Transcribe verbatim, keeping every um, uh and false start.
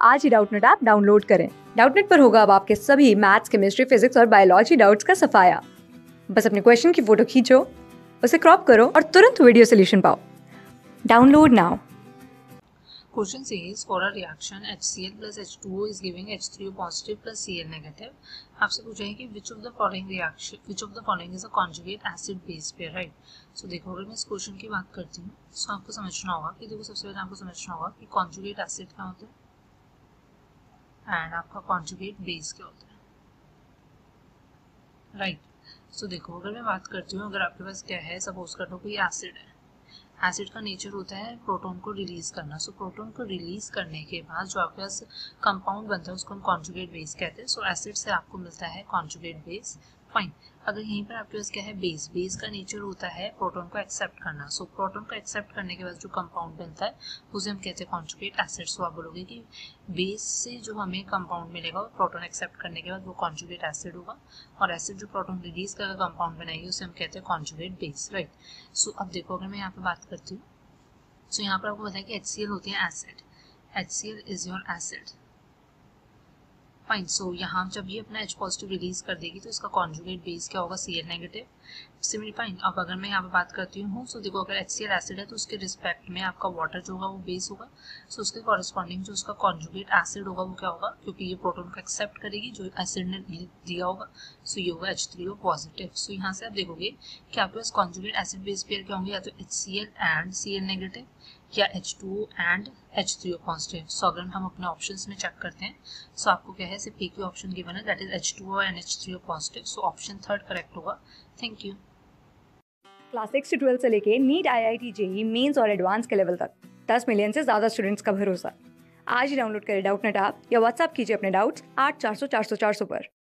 आज ही Doubtnut app download करें। डाउटनेट पर होगा अब आपके सभी मैथ्स, केमिस्ट्री, फिजिक्स और बायोलॉजी डाउट्स का सफाया। बस अपने क्वेश्चन की फोटो खींचो, उसे क्रॉप करो और तुरंत वीडियो सोल्यूशन पाओ। Download now. Question says for a reaction HCl plus H two O is giving H three O positive plus Cl negative. आपसे पूछा है कि which of the following reaction which of the following is a conjugate acid base pair, right? So देखो अगर मैं इस question की बात करती हूँ तो आपको समझना होगा कि देखो सबसे पहले आपको समझना होगा कि conjugate acid क्या होता है एंड आपका conjugate base क्या होता है, राइट? सो देखो अगर मैं बात करती हूँ, अगर आपके पास क्या है, सपोज कर लो कोई एसिड है। एसिड का नेचर होता है प्रोटॉन को रिलीज करना। सो so, प्रोटॉन को रिलीज करने के बाद जो आपके पास कंपाउंड बनता है उसको हम कॉन्जुगेट बेस कहते हैं। सो so, एसिड से आपको मिलता है कॉन्जुगेट बेस। फाइन। अगर यहीं पर आपके पास क्या है, बेस बेस का नेचर होता है प्रोटॉन को एक्सेप्ट करना। सो so, प्रोटॉन को एक्सेप्ट करने के बाद जो कंपाउंड बनता है उसे हम कहते हैं कॉन्जुगेट एसिड। सो आप बोलोगे कि बेस से जो हमें कंपाउंड मिलेगा वो प्रोटॉन एक्सेप्ट करने के बाद वो कॉन्जुगेट एसिड होगा, और एसिड जो प्रोटॉन रिलीज करके कंपाउंड बनाएगी उसे हम कहते हैं कॉन्जुगेट बेस, राइट? सो अब देखो अगर मैं यहाँ पे बात करती हूँ, सो so, यहाँ पर आपको पता है कि HCl होती है acid. HCl is your acid. Fine. So यहाँ जब ये अपना H पॉजिटिव रिलीज कर देगी तो इसका कॉन्जुगेट बेस क्या होगा, Cl नेगेटिव। Similar fine. अब अगर मैं यहाँ पे बात करती हूँ, सो so, देखो अगर HCl एसिड है तो उसके रिस्पेक्ट में आपका वाटर जो होगा वो बेस होगा। सो so, उसके कॉरेस्पॉन्डिंग जो उसका कॉन्जुगेट एसिड होगा वो क्या होगा, क्योंकि ये प्रोटॉन को एक्सेप्ट करेगी जो एसिड ने दिया होगा। सो so, ये होगा H three O positive. So यहाँ से आप देखोगे कि आपके पास कॉन्जुगेट एसिड बेस पेयर क्या होंगे, या तो HCl एंड Cl नेगेटिव या H two O and H three O positive. So अगर हम अपने ऑप्शंस में चेक करते हैं, सो so आपको क्या है, सिर्फ एक ही ऑप्शन गिवन है, that is H two O and H three O positive. So option third correct होगा। Thank you. क्लास सिक्स से ट्वेल्थ से लेके NEET, I I T, JEE mains और एडवांस के लेवल तक दस मिलियन से ज्यादा स्टूडेंट्स का भरोसा। आज ही डाउनलोड करें डाउटनेट ऐप या व्हाट्सएप कीजिए अपने डाउट्स आठ चार सौ चार सौ चार सौ पर।